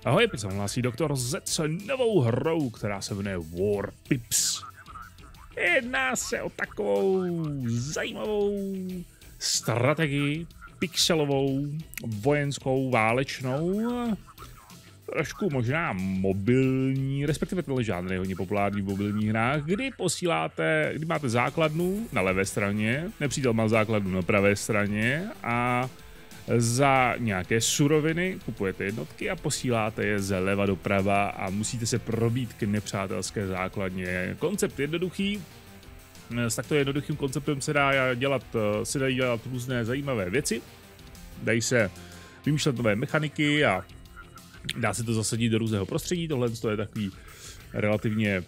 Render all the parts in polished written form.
Ahoj, teď se hlásí doktor Z s novou hrou, která se jmenuje War Pips. Jedná se o takovou zajímavou strategii, pixelovou, vojenskou, válečnou, trošku možná mobilní, respektive tenhle žánr je hodně populární v mobilních hrách, kdy máte základnu na levé straně, nepřítel má základnu na pravé straně a za nějaké suroviny kupujete jednotky a posíláte je zleva doprava a musíte se probít k nepřátelské základně. Koncept jednoduchý. S takto jednoduchým konceptem se dají dělat různé zajímavé věci. Dají se vymýšlet nové mechaniky a dá se to zasadit do různého prostředí. Tohle je takový relativně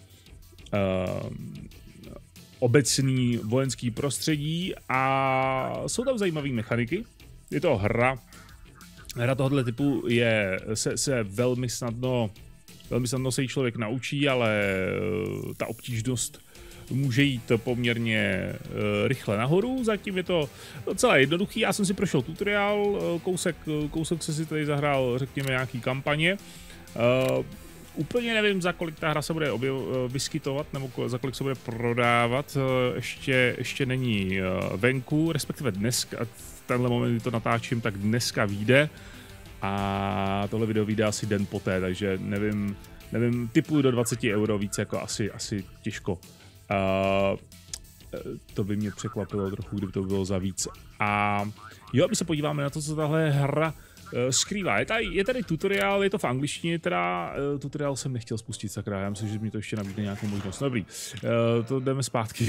obecný vojenský prostředí a jsou tam zajímavé mechaniky. Je to hra tohoto typu se velmi snadno se jí člověk naučí, ale ta obtížnost může jít poměrně rychle nahoru, zatím je to docela jednoduchý. Já jsem si prošel tutoriál, kousek se si tady zahrál, řekněme, nějaký kampaně. Úplně nevím, za kolik ta hra se bude vyskytovat, nebo za kolik se bude prodávat, ještě není venku, respektive dneska, v tenhle moment, kdy to natáčím, tak dneska vyjde a tohle video vyjde asi den poté, takže nevím, tipuju do 20 euro, víc jako asi těžko. To by mě překvapilo trochu, kdyby to bylo za víc. A jo, my se podíváme na to, co tahle hra skrývá. Je tady tutoriál, je to v angličtině, teda tutoriál jsem nechtěl spustit, sakra, já myslím, že mi to ještě nabídne nějakou možnost. Dobrý, to jdeme zpátky.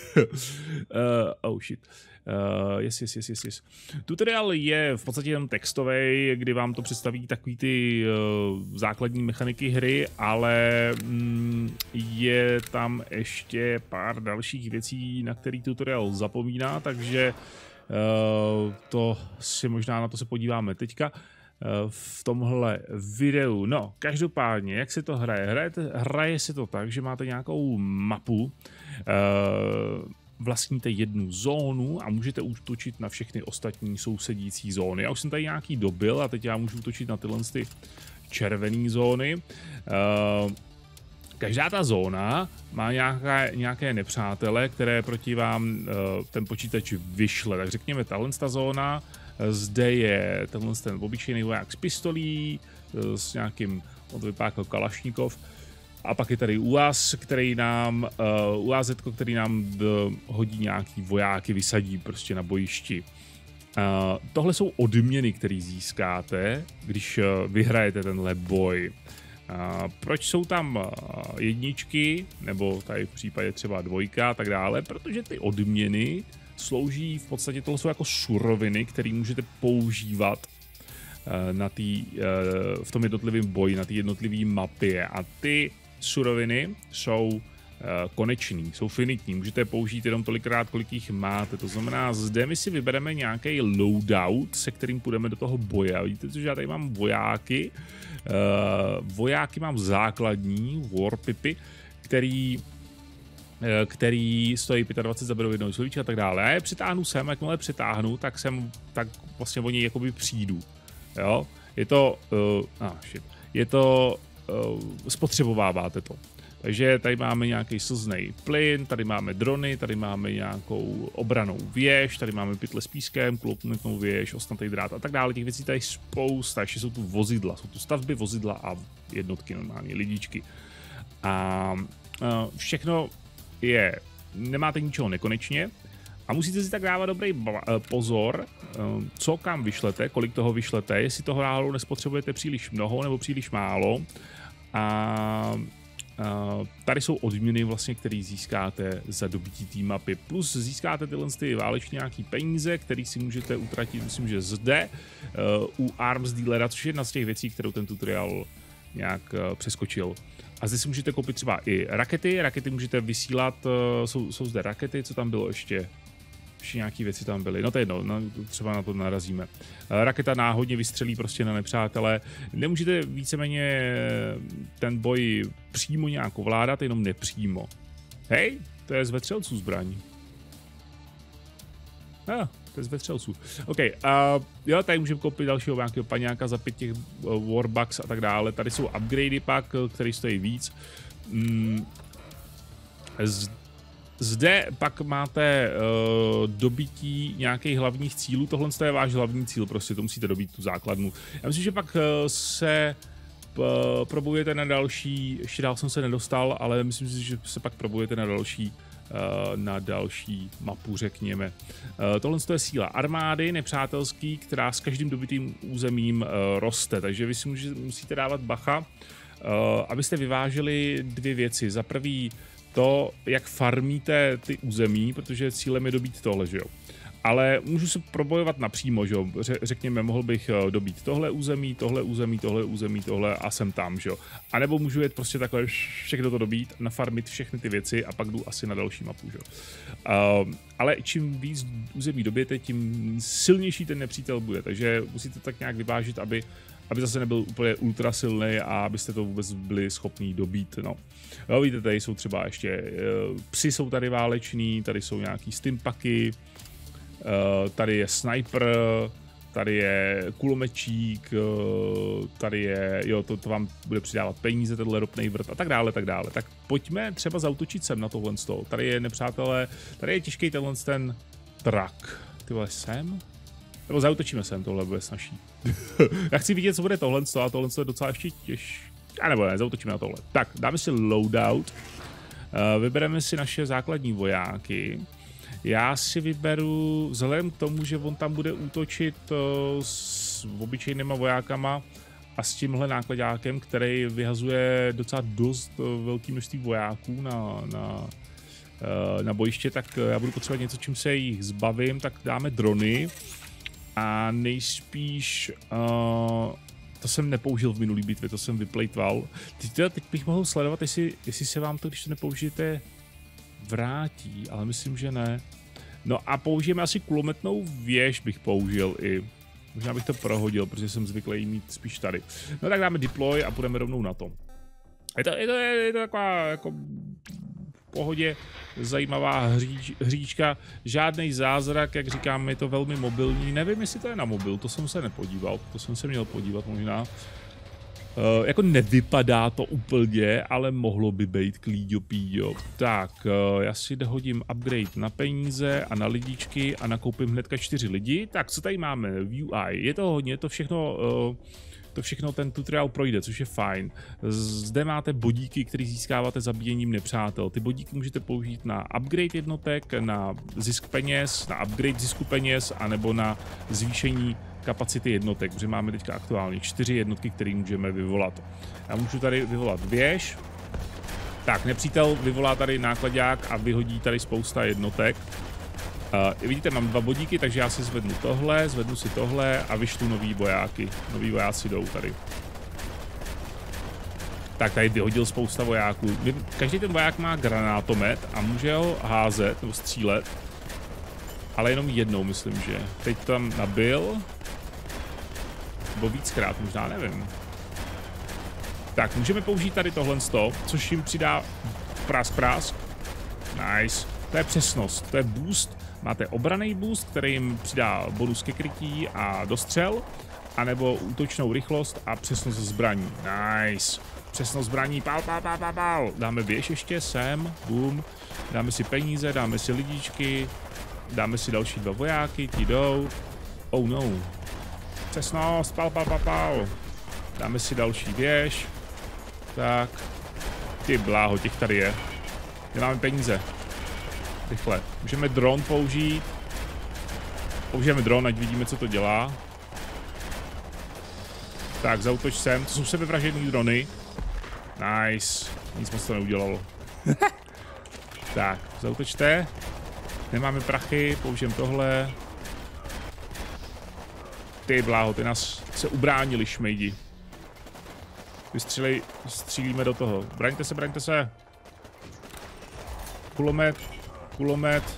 Oh shit. Yes. Tutoriál je v podstatě jen textový, kdy vám to představí takový ty základní mechaniky hry, ale je tam ještě pár dalších věcí, na který tutoriál zapomíná, takže to si možná na to se podíváme teďka v tomhle videu. No, každopádně, jak se to hraje? Hraje se to tak, že máte nějakou mapu, vlastníte jednu zónu a můžete útočit na všechny ostatní sousedící zóny. Já už jsem tady nějaký dobil a teď já můžu útočit na tyhle červené zóny. Každá ta zóna má nějaké nepřátele, které proti vám ten počítač vyšle. Tak řekněme, tahle zóna, zde je ten obyčejný voják s pistolí, s nějakým, on to vypadá jako Kalašnikov. A pak je tady UAZ, který nám hodí nějaký vojáky, vysadí prostě na bojišti. Tohle jsou odměny, které získáte, když vyhrajete tenhle boj. Proč jsou tam jedničky, nebo tady v případě třeba dvojka a tak dále? Protože ty odměny slouží v podstatě, tohle jsou jako suroviny, které můžete používat v tom jednotlivém boji, na té jednotlivé mapě. A ty suroviny jsou konečný, jsou finitní, můžete je použít jenom tolikrát, kolik jich máte. To znamená, zde my si vybereme nějaký loadout, se kterým půjdeme do toho boje. Vidíte, že já tady mám vojáky. Vojáky mám základní, warpipy, který stojí 25, zaberou jednou slovíčka a tak dále. Já je přitáhnu sem, jakmile přitáhnu, tak vlastně o něj jakoby přijdu. Jo? Je to spotřebováváte to. Takže tady máme nějaký slznej plyn, tady máme drony, tady máme nějakou obranou věž, tady máme pytle s pískem, kulotmetnou věž, ostnatý drát a tak dále. Těch věcí tady spousta, ještě jsou tu vozidla, jsou tu stavby, vozidla a jednotky, normální lidičky. A všechno nemáte ničeho nekonečně a musíte si tak dávat dobrý pozor, co kam vyšlete, kolik toho vyšlete, jestli toho náhodou nespotřebujete příliš mnoho nebo příliš málo. A tady jsou odměny, vlastně, které získáte za dobytí té mapy. Plus získáte tyhle válečně nějaký peníze, které si můžete utratit, myslím, že zde u Arms Dealera, což je jedna z těch věcí, kterou ten tutoriál nějak přeskočil. A zde si můžete koupit třeba i rakety můžete vysílat, jsou zde rakety, co tam bylo ještě nějaký věci tam byly, no to je jedno, třeba na to narazíme. Raketa náhodně vystřelí prostě na nepřátele, nemůžete víceméně ten boj přímo nějak ovládat, jenom nepřímo. Hej, to je z vetřelců zbraní. To je z vetřelců. OK, jo, tady můžeme koupit dalšího nějakého paňáka za 5 těch warbucks a tak dále. Tady jsou upgradey pak, který stojí víc. Zde pak máte dobití nějakých hlavních cílů. Tohle je váš hlavní cíl, prostě to musíte dobít tu základnu. Já myslím, že pak se probujete na další, ještě dál jsem se nedostal, ale myslím si, že se pak probujete na další mapu, řekněme. Tohle je síla armády nepřátelský, která s každým dobitým územím roste, takže vy si musíte dávat bacha, abyste vyváželi 2 věci. Za prvý to, jak farmíte ty území, protože cílem je dobít tohle, že jo. Ale můžu se probojovat napřímo, že jo. Řekněme, mohl bych dobít tohle území, tohle území, tohle území, tohle a jsem tam, že jo. A nebo můžu jet prostě takhle všechno to dobít, nafarmit všechny ty věci a pak jdu asi na další mapu, že jo. Ale čím víc území dobijete, tím silnější ten nepřítel bude, takže musíte tak nějak vyvážit, aby zase nebyl úplně ultra silný a abyste to vůbec byli schopní dobít, no. Jo, víte, tady jsou třeba ještě psi jsou tady váleční, tady jsou nějaký stimpaky, tady je sniper, tady je kulomečík, tady je, jo, to vám bude přidávat peníze, tenhle ropnej vrt a tak dále, tak dále. Tak pojďme třeba zautočit sem na tohle stол. Tady je, nepřátelé, tady je těžký ten trak. Ty vole, sem? Nebo zautočíme sem, tohle bude snažší. Já chci vidět, co bude tohle a tohle je docela ještě těžké. A nebo ne, zautočíme na tohle. Tak, dáme si loadout. Vybereme si naše základní vojáky. Já si vyberu, vzhledem k tomu, že on tam bude útočit s obyčejnýma vojákama a s tímhle nákladákem, který vyhazuje docela dost velké množství vojáků na bojiště, tak já budu potřebovat něco, čím se jich zbavím, tak dáme drony a nejspíš to jsem nepoužil v minulý bitvě, to jsem vyplejtval. Teď bych mohl sledovat, jestli se vám to, když to nepoužijete, vrátí, ale myslím, že ne. No a použijeme asi kulometnou věž, bych použil i. Možná bych to prohodil, protože jsem zvyklý mít spíš tady. No tak dáme deploy a půjdeme rovnou na to. Je to taková jako v pohodě zajímavá hříčka. Žádnej zázrak, jak říkám, je to velmi mobilní. Nevím, jestli to je na mobil, to jsem se nepodíval. To jsem se měl podívat možná. Jako nevypadá to úplně, ale mohlo by být klíďo píďo. Tak, já si dohodím upgrade na peníze a na lidičky a nakoupím hnedka 4 lidi. Tak, co tady máme? UI. Je to hodně, to všechno ten tutoriál projde, což je fajn. Zde máte bodíky, které získáváte zabíjením nepřátel. Ty bodíky můžete použít na upgrade jednotek, na zisk peněz, na upgrade zisku peněz, anebo na zvýšení kapacity jednotek, protože máme teďka aktuálně 4 jednotky, které můžeme vyvolat. Já můžu tady vyvolat věž. Tak, nepřítel vyvolá tady nákladák a vyhodí tady spousta jednotek. Vidíte, mám 2 bodíky, takže já si zvednu tohle, zvednu si tohle a vyšlu nový vojáky. Noví vojáci jdou tady. Tak, tady vyhodil spousta vojáků. Každý ten voják má granátomet a může ho házet nebo střílet. Ale jenom jednou, myslím, že. Teď tam nabil. Nebo víckrát, možná, nevím. Tak, můžeme použít tady tohle, což jim přidá prásk. Nice. To je přesnost, to je boost. Máte obranný boost, který jim přidá bonus ke krytí a dostřel, anebo útočnou rychlost a přesnost zbraní. Nice. Přesnost zbraní, pál. Dáme věž ještě sem, boom. Dáme si peníze, dáme si lidičky, dáme si další 2 vojáky, ti jdou. Oh no. Přesnost, pál. Dáme si další věž. Tak. Ty bláho, těch tady je. Nemáme peníze. Rychle. Můžeme dron použít. Použijeme dron, ať vidíme, co to dělá. Tak, zaútoč sem. To jsou sebevražedný drony. Nice. Nic moc to neudělalo. Tak, zaútočte. Nemáme prachy, použijeme tohle. Ty bláho, ty nás se ubránili, šmejdi. Střílíme do toho. Braňte se. Kulomet.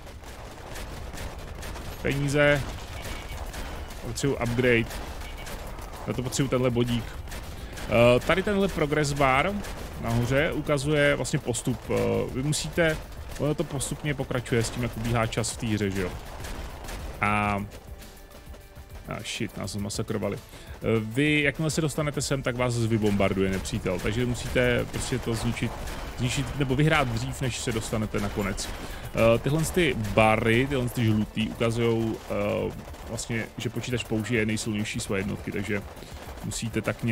Peníze. Potřebuji upgrade. Já to potřebuji tenhle bodík. Tady tenhle progress bar nahoře ukazuje vlastně postup. Vy musíte, ono to postupně pokračuje s tím, jak ubíhá čas v té hře, že jo. A shit, nás masakrovali. Vy, jakmile se dostanete sem, tak vás vybombarduje nepřítel, takže musíte prostě to zničit nebo vyhrát dřív, než se dostanete na konec. Tyhle ty bary, tyhle ty žlutý, ukazují vlastně, že počítač použije nejsilnější své jednotky, takže musíte tak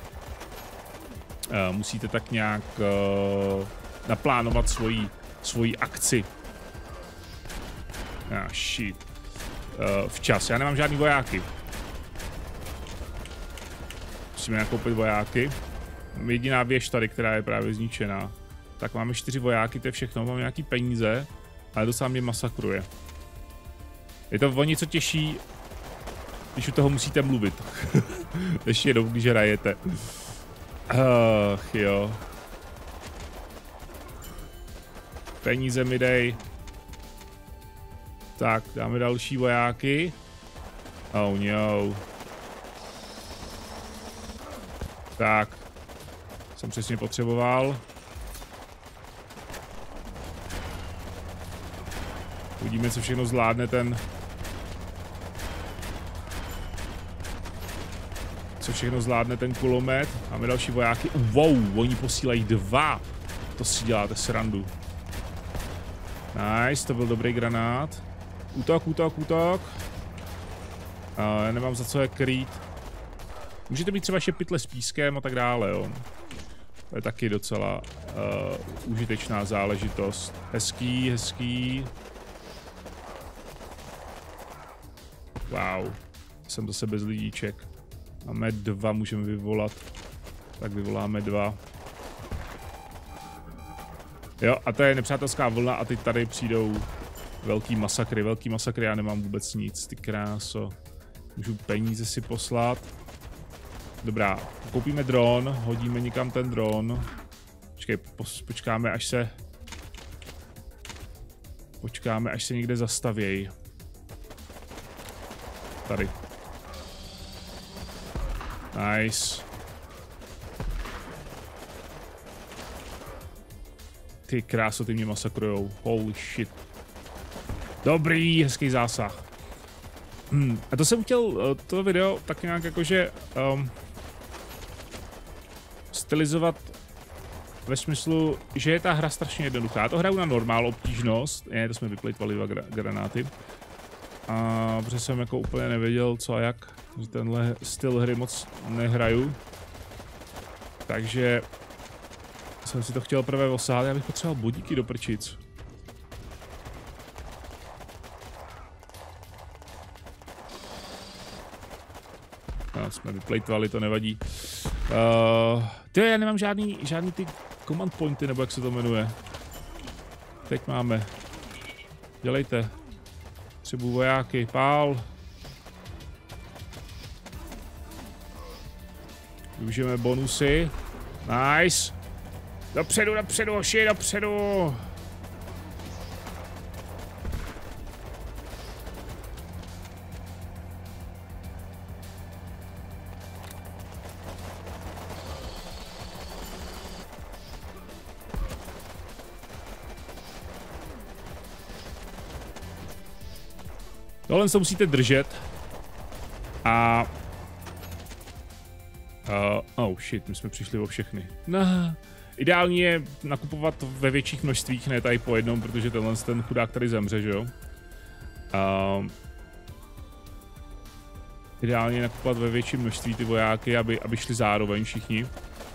nějak naplánovat svoji akci. Shit. Včas. Já nemám žádný vojáky. Musíme nakoupit vojáky. Jediná věž tady, která je právě zničená. Tak máme 4 vojáky, to je všechno. Mám nějaký peníze, ale docela mě masakruje. Je to o něco těžší, když u toho musíte mluvit. Ještě jednou, když hrajete. Jo. Peníze mi dej. Tak, dáme další vojáky. Oh no. Tak. Jsem přesně potřeboval. Uvidíme, co všechno zvládne ten... kulomet. Máme další vojáky. Wow, oni posílají 2. To si děláte srandu. Nice, to byl dobrý granát. Útok. Já nemám za co je krýt. Můžete mít třeba ještě pytle s pískem a tak dále, jo. To je taky docela užitečná záležitost. Hezký. Wow. Jsem zase bez lidíček. Máme 2, můžeme vyvolat. Tak vyvoláme 2. Jo, a to je nepřátelská vlna a teď tady přijdou velký masakry, já nemám vůbec nic, ty kráso. Můžu peníze si poslat. Dobrá, koupíme dron, hodíme někam ten dron. Počkáme, až se někde zastavějí. Tady. Nice. Ty kráso, ty mě masakrujou. Holy shit. Dobrý, hezký zásah. A to jsem chtěl, to video tak nějak jakože stylizovat ve smyslu, že je ta hra strašně jednoduchá. Já to hraju na normál obtížnost, to jsme vyplejtvali 2 granáty. A protože jsem jako úplně nevěděl co a jak, že tenhle styl hry moc nehraju. Takže jsem si to chtěl prvé osát, já bych potřeboval bodíky do prčic. No, jsme vyplejtvali, to nevadí. Já nemám žádný ty command pointy, nebo jak se to jmenuje. Teď máme. Dělejte. Potřebuji vojáky, pál. Využijeme bonusy. Nice. Dopředu, hoši, dopředu. Tohle se musíte držet. A... oh shit, my jsme přišli o všechny. Ideální je nakupovat ve větších množstvích, ne tady po jednom, protože ten chudák tady zemře, že jo? Ideálně je nakupovat ve větším množství ty vojáky, aby šli zároveň všichni.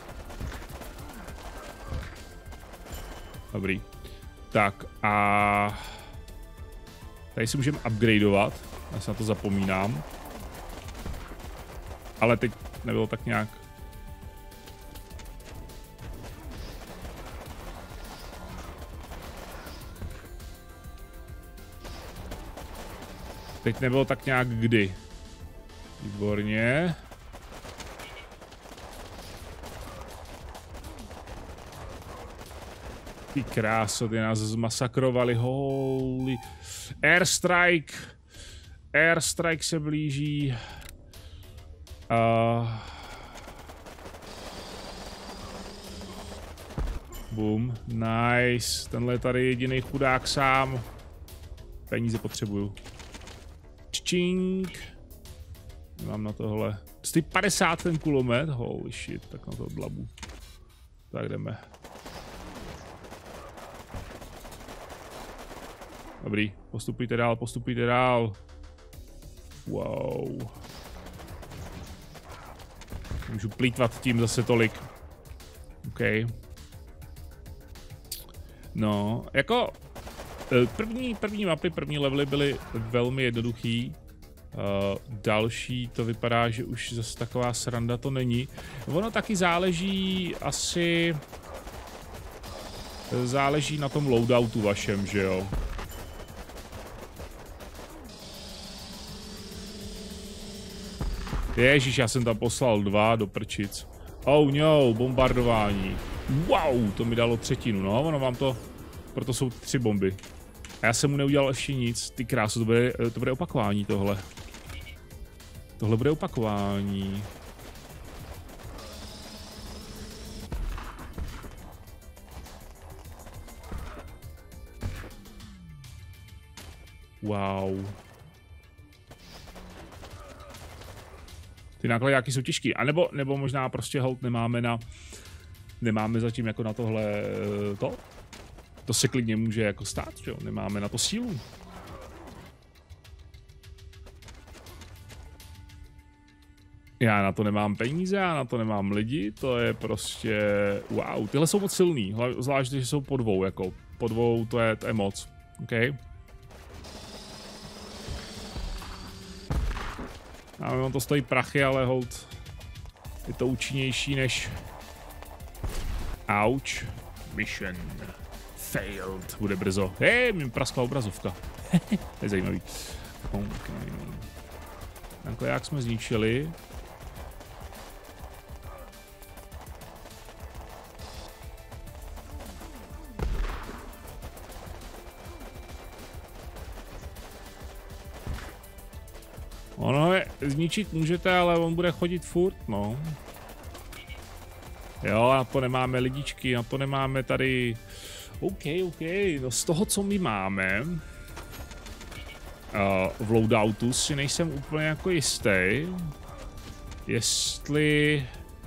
Dobrý. Tak a... Tady si můžeme upgradeovat, já se na to zapomínám. Ale teď nebylo tak nějak... Teď nebylo tak nějak kdy. Výborně. Ty kráso, ty nás zmasakrovali, holy. Airstrike. Airstrike se blíží. Boom, nice. Tenhle je tady jediný chudák sám. Peníze potřebuju. Čink. Mám na tohle. Stojí 50 ten kulomet. Holy shit, tak na to dlabu. Tak jdeme. Dobrý, postupujte dál, postupujte dál. Wow. Můžu plýtvat tím zase tolik. OK. No, jako první mapy, první levely byly velmi jednoduchý. Další to vypadá, že už zase taková sranda to není. Ono taky záleží asi... Záleží na tom loadoutu vašem, že jo? Ježíš, já jsem tam poslal 2 do prčic. Oh no, bombardování. Wow, to mi dalo 1/3, no, ono vám to... Proto jsou 3 bomby. A já jsem mu neudělal ještě nic. Ty krásu, to bude opakování tohle. Tohle bude opakování. Wow. Ty nákladáky jsou těžký. A nebo možná prostě hold nemáme zatím jako na tohle to. To se klidně může jako stát, že jo? Nemáme na to sílu. Já na to nemám peníze, já na to nemám lidi, to je prostě... Wow, tyhle jsou moc silný, zvlášť, že jsou po 2, jako. Po 2 to je moc, OK? Já vím, on to stojí prachy, ale hold. Je to účinnější než... Ouch. Mission failed. Bude brzo. Hej, mi praskla obrazovka. To je zajímavý. Okay. Takhle jak jsme zničili. Ono je, zničit můžete, ale on bude chodit furt, no. Jo, na to nemáme lidičky, na to nemáme tady... OK, no z toho, co my máme... v loadoutu si nejsem úplně jako jistý. Jestli...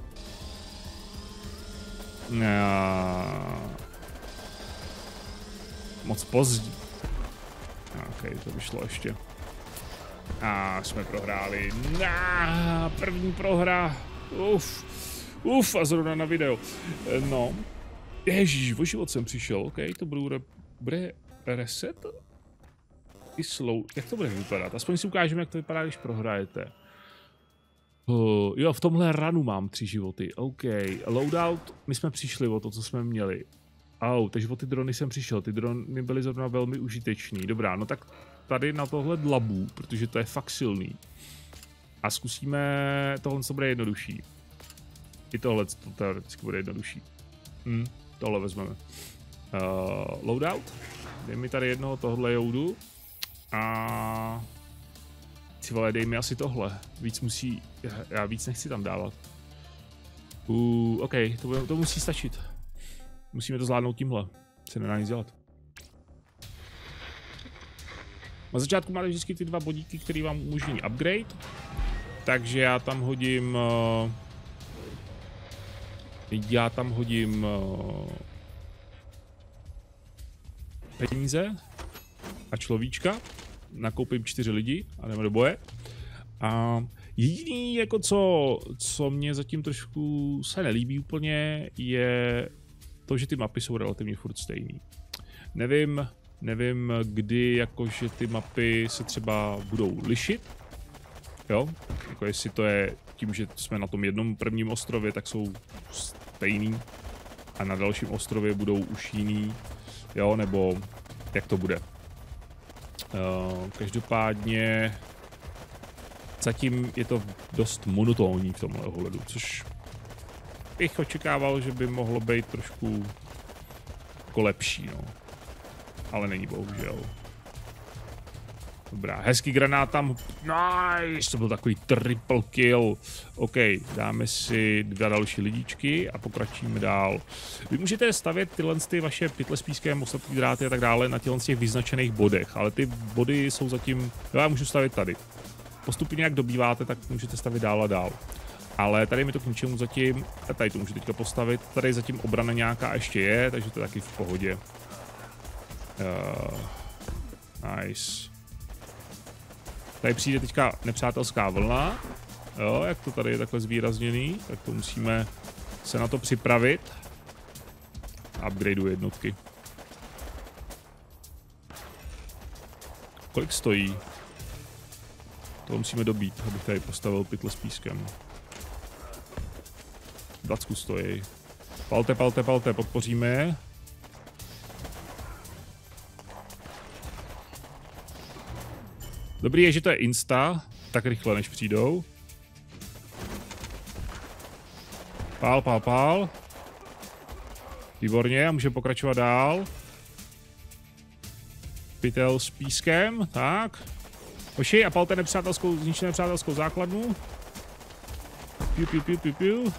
Moc pozdě. OK, to by šlo ještě. Jsme prohráli. První prohra. Uf, a zrovna na video. No. Ježíš, o život jsem přišel. OK, to bude reset? I slow. Jak to bude vypadat? Aspoň si ukážeme, jak to vypadá, když prohrajete. Jo, v tomhle runu mám 3 životy. OK, loadout, my jsme přišli o to, co jsme měli. Takže o ty drony jsem přišel. Ty drony byly zrovna velmi užitečný. Dobrá, no tak tady na tohle dlabu, protože to je fakt silný. A zkusíme, tohle co bude jednodušší. I tohle to teoreticky bude jednodušší. Tohle vezmeme. Loadout. Dej mi tady jednoho tohle joudu. A... Si vole, dej mi asi tohle. Víc musí... Já víc nechci tam dávat. OK, to musí stačit. Musíme to zvládnout tímhle. Se nedá nic dělat. Na začátku máte vždycky ty 2 bodíky, které vám umožní upgrade. Takže já tam hodím... peníze a človíčka. Nakoupím 4 lidi a jdeme do boje. A jediný, jako co mě zatím trošku se nelíbí úplně, je to, že ty mapy jsou relativně furt stejný. Nevím, kdy jakože ty mapy se třeba budou lišit. Jo, jako jestli to je tím, že jsme na tom jednom prvním ostrově, tak jsou stejný. A na dalším ostrově budou už jiný. Jo, nebo jak to bude. Každopádně zatím je to dost monotónní v tomhle ohledu, což bych očekával, že by mohlo být trošku jako lepší, no. Ale není, bohužel. Dobrá, hezký granát tam. Nice, to byl takový triple kill. OK, dáme si 2 další lidičky a pokračujeme dál. Vy můžete stavět tyhle ty vaše pytle s pískem, ostatní dráty a tak dále na těch vyznačených bodech, ale ty body jsou zatím, já můžu stavět tady. Postupně jak dobýváte, tak můžete stavět dál a dál. Ale tady mi to k ničemu zatím, a tady to můžu teďka postavit, tady zatím obrana nějaká ještě je, takže to je taky v pohodě. Nice. Tady přijde teďka nepřátelská vlna, jo, jak to tady je takhle zvýrazněný, tak to musíme se na to připravit. Upgradeu jednotky. Kolik stojí? To musíme dobít, abych tady postavil pytle s pískem. 20 stojí. Palte, palte, palte, podpoříme je. Dobrý je, že to je insta, tak rychle než přijdou. Pál, pál, pál. Výborně, a můžeme pokračovat dál. Pytel s pískem, tak. Hoši, a palte nepřátelskou, zničte nepřátelskou základnu. Piu, piu, piu, piu, piu.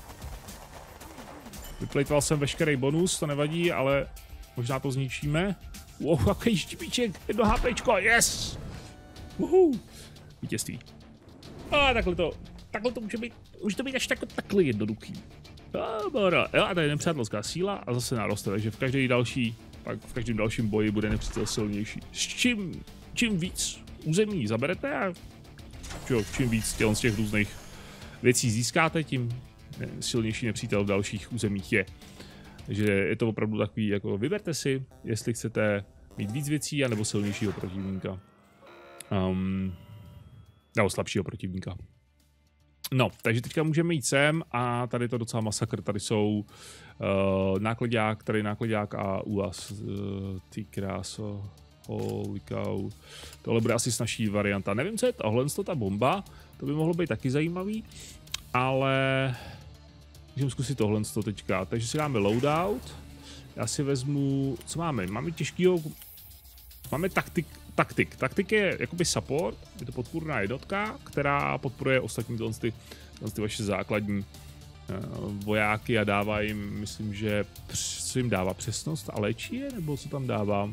Vyplejtval jsem veškerý bonus, to nevadí, ale možná to zničíme. Wow, jaký štípíček, 1 HPčko, yes! Vítězství. A takhle to může to být až takhle jednoduchý. Jo, a tady je nepřátelská síla a zase naroste, takže v každém dalším boji bude nepřítel silnější. S čím víc území zaberete a čím víc z těch různých věcí získáte, tím silnější nepřítel v dalších územích je. Takže je to opravdu takový, jako vyberte si, jestli chcete mít víc věcí, anebo silnějšího protivníka. Nebo slabšího protivníka. No, takže teďka můžeme jít sem a tady je to docela masakr. Tady jsou nákladák a úaz. Ty kráso. Holy cow. Tohle bude asi snažší varianta. Nevím, co je tohle, ta bomba. To by mohlo být taky zajímavý. Ale můžeme zkusit tohle teďka. Takže si dáme loadout. Já si vezmu, co máme? Máme těžkýho, máme taktik. Taktik je jakoby support, je to podpůrná jednotka, která podporuje ostatní ty vaše základní vojáky a dává jim, myslím, že co jim dává, přesnost a léčí je, nebo co tam dává?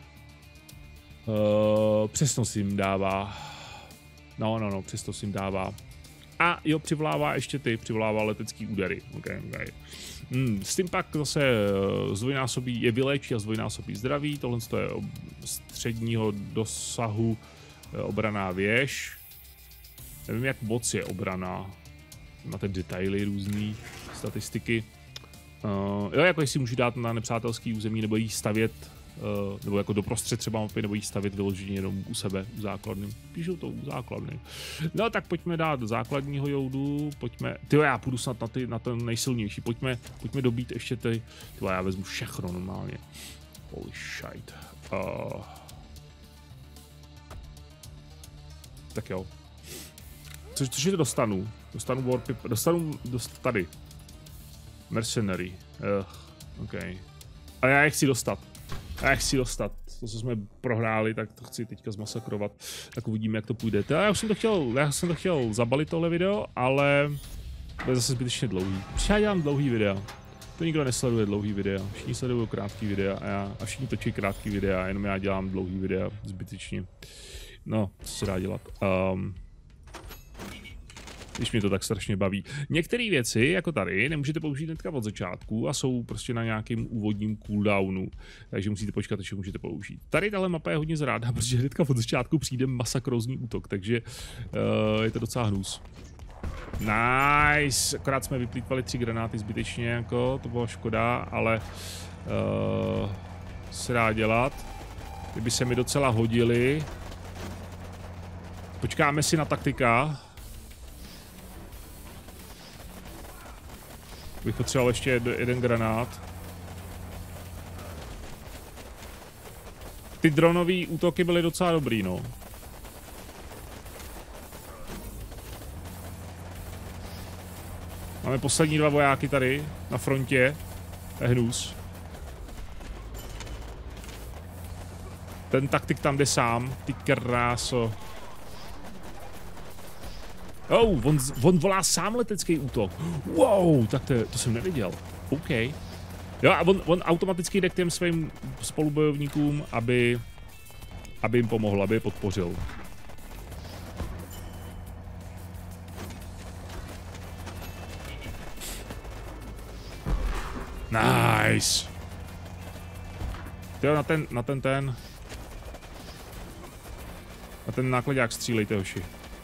Přesnost jim dává. No, přesnost jim dává. A jo, přivlává letecký údery. Okay. S tím pak zase zdvojnásobí, je vyléčí a zdvojnásobí zdraví. Tohle je středního dosahu obranná věž. Nevím, jak moc je obrana. Máte detaily různý, statistiky. Jo, jako jestli můžu dát na nepřátelský území, nebo jí stavět, nebo jako doprostřed třeba mapy, nebo jí stavět vyloženě jenom u sebe, u základny. Píšou to u základny. No tak pojďme dát základního joudu, pojďme, tyjo, já půjdu snad na ten nejsilnější, pojďme dobít ještě ty, tyjo, já vezmu všechno normálně. Holy shit. Tak jo. Což je dostanu? Dostanu warpy, tady. Mercenary. OK. A já je chci dostat. To, co jsme prohráli, tak to chci teďka zmasakrovat. Tak uvidíme, jak to půjde. Já jsem to chtěl zabalit tohle video, ale to je zase zbytečně dlouhý. Protože já dělám dlouhý videa. To nikdo nesleduje dlouhý videa. Všichni sledují krátký videa a všichni točí krátký videa, jenom já dělám dlouhý videa zbytečně. No, co se dá dělat. Když mě to tak strašně baví. Některé věci, jako tady, nemůžete použít hnedka od začátku a jsou prostě na nějakém úvodním cooldownu, takže musíte počkat, až můžete použít. Tady tahle mapa je hodně zrádná, protože hnedka od začátku přijde masakrózní útok, takže je to docela hnus. Nice, akorát jsme vyplýtvali 3 granáty zbytečně, jako, to byla škoda, ale se dá dělat. Kdyby se mi docela hodili. Počkáme si na taktika. Bych potřeboval ještě jeden granát. Ty dronové útoky byly docela dobrý, no. Máme poslední 2 vojáky tady na frontě. To je hnus. Ten taktik tam jde sám, ty kráso. Oh, on volá sám letecký útok. Wow, tak to jsem neviděl. OK. Jo, a on automaticky jde k těm svým spolubojovníkům, aby jim pomohl, aby je podpořil. Nice. Jo, na ten nákladák střílejte, hoši.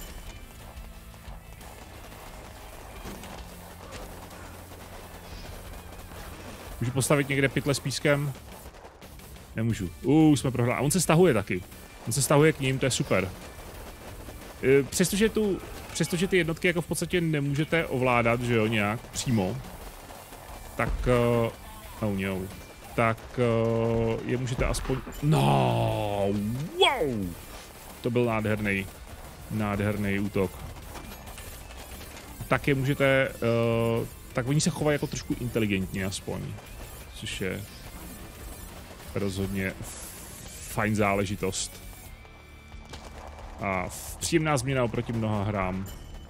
Můžu postavit někde pytle s pískem? Nemůžu. Jsme prohráli. A on se stahuje taky. On se stahuje k ním, to je super. Přestože ty jednotky jako v podstatě nemůžete ovládat, že jo, nějak přímo, tak tak je můžete aspoň... No, wow! To byl nádherný útok. Tak je můžete... tak oni se chovají jako trošku inteligentně aspoň. Což je rozhodně fajn záležitost. A příjemná změna oproti mnoha hrám.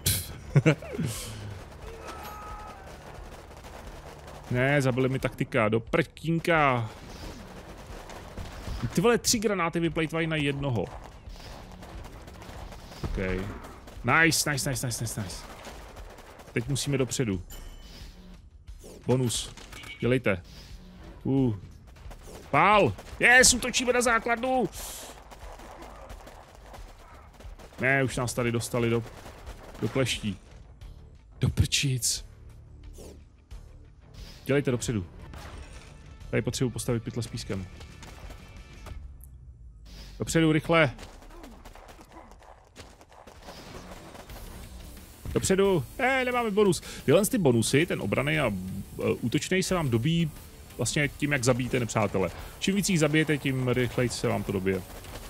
Ne, zabili mi taktika, do prkínka. Ty vole, 3 granáty vyplejtvají na jednoho. OK. Nice. Teď musíme dopředu. Bonus. Dělejte. Pál! Yes, útočíme na základnu! Ne, už nás tady dostali do kleští. Do prčic. Dělejte dopředu. Tady potřebuji postavit pytle s pískem. Dopředu, rychle. Dopředu. Nemáme bonus. Tyhle ty bonusy, ten obranný a útočný, se vám dobíjí vlastně tím, jak zabíjíte nepřátele. Čím víc jich zabijete, tím rychleji se vám to dobije.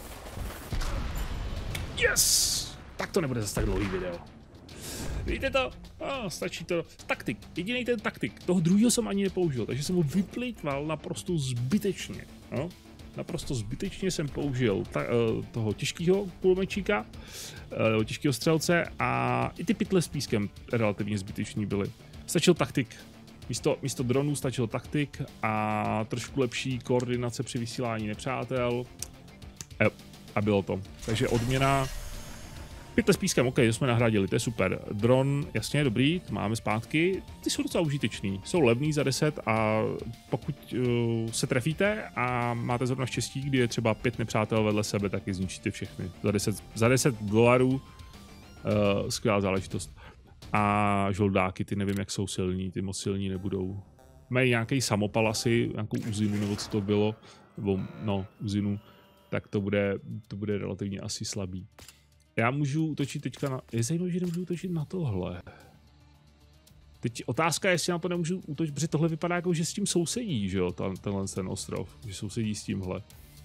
Yes! Tak to nebude zase tak dlouhý video. Vidíte to? Stačí to. Taktik. Jediný ten taktik. Toho druhého jsem ani nepoužil, takže jsem ho vyplýtval naprosto zbytečně. No? Naprosto zbytečně jsem použil toho těžkého kulomečíka, těžkého střelce a i ty pytle s pískem relativně zbyteční byly. Stačil taktik. Místo dronů stačil taktik a trošku lepší koordinace při vysílání nepřátel. A bylo to. Takže odměna. Pytle s pískem, OK, to jsme nahradili, to je super. Dron, jasně, dobrý, máme zpátky. Ty jsou docela užitečný, jsou levný za 10 a pokud se trefíte a máte zrovna štěstí, kdy je třeba 5 nepřátel vedle sebe, tak je zničíte všechny. Za $10 skvělá záležitost. A žoldáky, ty nevím, jak jsou silní, ty moc silní nebudou. Mají nějaký samopal asi, nějakou uzinu, nebo co to bylo, nebo no, uzinu, tak to bude relativně asi slabý. Já můžu útočit teďka na... Je zajímavé, že nemůžu útočit na tohle. Teď otázka je, jestli na to nemůžu útočit, protože tohle vypadá jako, že s tím sousedí, že jo, ten ostrov, že sousedí s tímhle.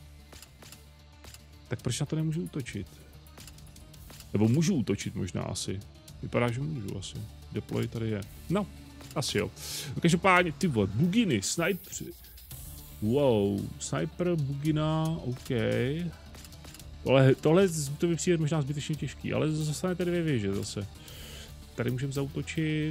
Tak proč na to nemůžu útočit? Nebo můžu útočit možná asi. Vypadá, že můžu asi. Deploy tady je. No, asi jo. Každopádně, ty vole, buginy, snipři. Wow, sniper, bugina, OK. Tohle to by přijde možná zbytečně těžký, ale zostanete 2 věže zase. Tady můžeme zaútočit.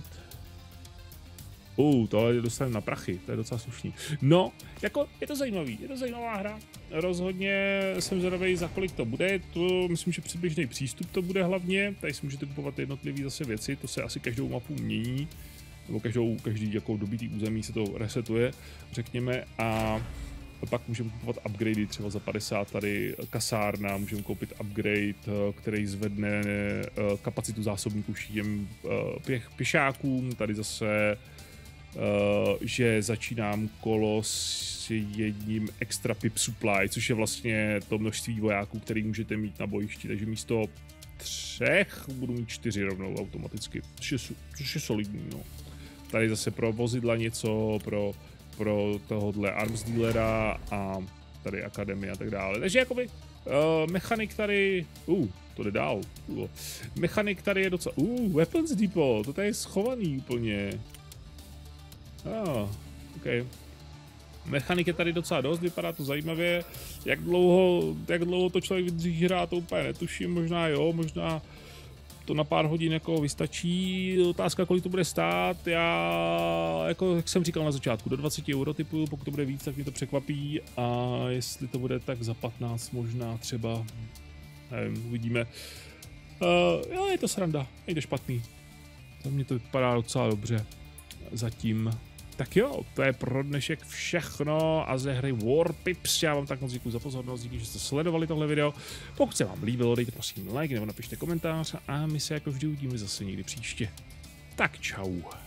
Tohle dostaneme na prachy, to je docela slušný. No, jako je to zajímavý, je to zajímavá hra. Rozhodně jsem zvědavý, za kolik to bude. To myslím, že předběžný přístup to bude hlavně. Tady si můžete kupovat jednotlivé zase věci, to se asi každou mapu mění. Nebo každý jako dobitý území se to resetuje, řekněme. A pak můžeme kupovat upgradey, třeba za 50 tady kasárna, můžeme koupit upgrade, který zvedne kapacitu zásobníků všem pěšákům, tady zase, že začínám kolo s jedním extra pip supply, což je vlastně to množství vojáků, který můžete mít na bojišti, takže místo 3 budu mít 4 rovnou automaticky, což je solidní, no. Tady zase pro vozidla něco, pro tohohle arms dealera a tady akademie a tak dále. Takže jakoby mechanik tady, to jde dál. Mechanik tady je docela, weapons depot, to tady je schovaný úplně. OK. Mechanik je tady docela dost, vypadá to zajímavě. Jak dlouho to člověk vydrží hrát, to úplně netuším, možná jo, možná to na pár hodin jako vystačí. Otázka, kolik to bude stát, já, jako jak jsem říkal na začátku, do 20 euro typuju, pokud to bude víc, tak mě to překvapí a jestli to bude tak za 15 možná třeba, nevím, uvidíme. Jo, je to sranda, není to špatný. Za mě to vypadá docela dobře zatím. Tak jo, to je pro dnešek všechno a ze hry Warpips. Já vám tak moc děkuji za pozornost, díky, že jste sledovali tohle video. Pokud se vám líbilo, dejte prosím like nebo napište komentář a my se jako vždy uvidíme zase někdy příště. Tak čau.